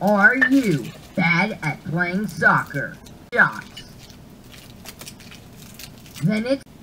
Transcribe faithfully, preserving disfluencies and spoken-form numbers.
Are you bad at playing soccer? Shots. Then it's